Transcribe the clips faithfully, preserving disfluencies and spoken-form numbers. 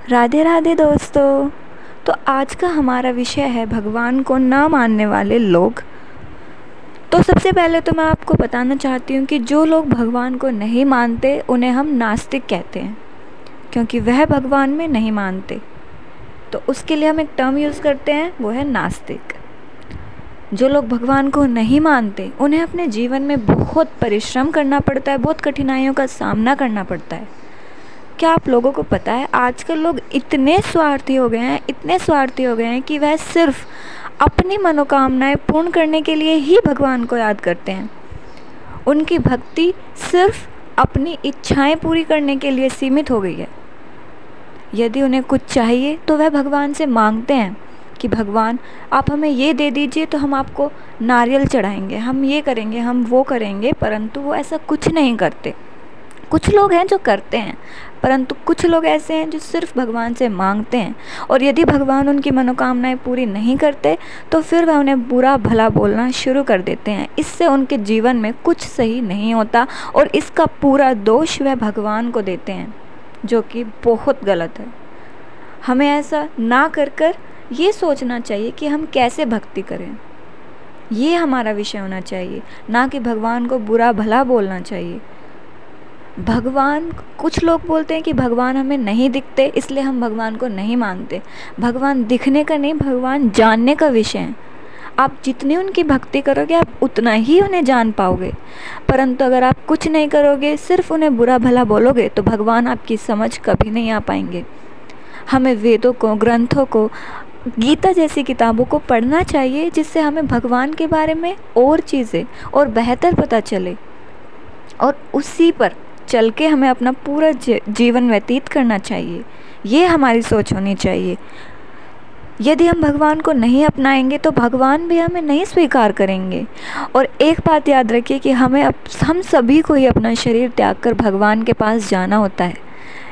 राधे राधे दोस्तों। तो आज का हमारा विषय है भगवान को ना मानने वाले लोग। तो सबसे पहले तो मैं आपको बताना चाहती हूँ कि जो लोग भगवान को नहीं मानते उन्हें हम नास्तिक कहते हैं, क्योंकि वह भगवान में नहीं मानते। तो उसके लिए हम एक टर्म यूज़ करते हैं, वो है नास्तिक। जो लोग भगवान को नहीं मानते उन्हें अपने जीवन में बहुत परिश्रम करना पड़ता है, बहुत कठिनाइयों का सामना करना पड़ता है। क्या आप लोगों को पता है आजकल लोग इतने स्वार्थी हो गए हैं इतने स्वार्थी हो गए हैं कि वह सिर्फ अपनी मनोकामनाएं पूर्ण करने के लिए ही भगवान को याद करते हैं। उनकी भक्ति सिर्फ अपनी इच्छाएं पूरी करने के लिए सीमित हो गई है। यदि उन्हें कुछ चाहिए तो वह भगवान से मांगते हैं कि भगवान आप हमें ये दे दीजिए तो हम आपको नारियल चढ़ाएंगे, हम ये करेंगे, हम वो करेंगे, परंतु वो ऐसा कुछ नहीं करते। कुछ लोग हैं जो करते हैं, परंतु कुछ लोग ऐसे हैं जो सिर्फ भगवान से मांगते हैं, और यदि भगवान उनकी मनोकामनाएं पूरी नहीं करते तो फिर वह उन्हें बुरा भला बोलना शुरू कर देते हैं। इससे उनके जीवन में कुछ सही नहीं होता और इसका पूरा दोष वह भगवान को देते हैं, जो कि बहुत गलत है। हमें ऐसा ना कर कर ये सोचना चाहिए कि हम कैसे भक्ति करें, ये हमारा विषय होना चाहिए, ना कि भगवान को बुरा भला बोलना चाहिए। भगवान, कुछ लोग बोलते हैं कि भगवान हमें नहीं दिखते इसलिए हम भगवान को नहीं मानते। भगवान दिखने का नहीं, भगवान जानने का विषय है। आप जितनी उनकी भक्ति करोगे आप उतना ही उन्हें जान पाओगे, परंतु अगर आप कुछ नहीं करोगे, सिर्फ उन्हें बुरा भला बोलोगे, तो भगवान आपकी समझ कभी नहीं आ पाएंगे। हमें वेदों को, ग्रंथों को, गीता जैसी किताबों को पढ़ना चाहिए, जिससे हमें भगवान के बारे में और चीज़ें और बेहतर पता चले, और उसी पर चल के हमें अपना पूरा जीवन व्यतीत करना चाहिए। ये हमारी सोच होनी चाहिए। यदि हम भगवान को नहीं अपनाएंगे तो भगवान भी हमें नहीं स्वीकार करेंगे। और एक बात याद रखिए कि हमें अप, हम सभी को ही अपना शरीर त्याग कर भगवान के पास जाना होता है।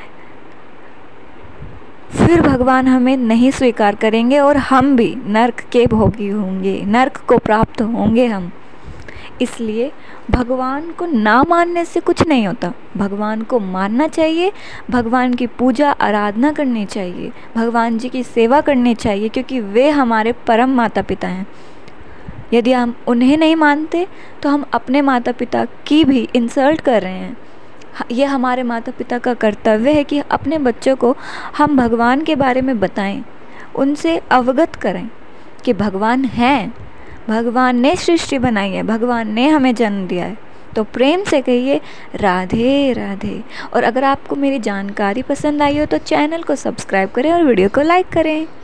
फिर भगवान हमें नहीं स्वीकार करेंगे और हम भी नर्क के भोगी होंगे, नर्क को प्राप्त होंगे हम। इसलिए भगवान को ना मानने से कुछ नहीं होता, भगवान को मानना चाहिए, भगवान की पूजा आराधना करनी चाहिए, भगवान जी की सेवा करनी चाहिए, क्योंकि वे हमारे परम माता पिता हैं। यदि हम उन्हें नहीं मानते तो हम अपने माता पिता की भी इंसल्ट कर रहे हैं। यह हमारे माता पिता का कर्तव्य है कि अपने बच्चों को हम भगवान के बारे में बताएं, उनसे अवगत करें कि भगवान हैं, भगवान ने सृष्टि बनाई है, भगवान ने हमें जन्म दिया है। तो प्रेम से कहिए राधे राधे। और अगर आपको मेरी जानकारी पसंद आई हो तो चैनल को सब्सक्राइब करें और वीडियो को लाइक करें।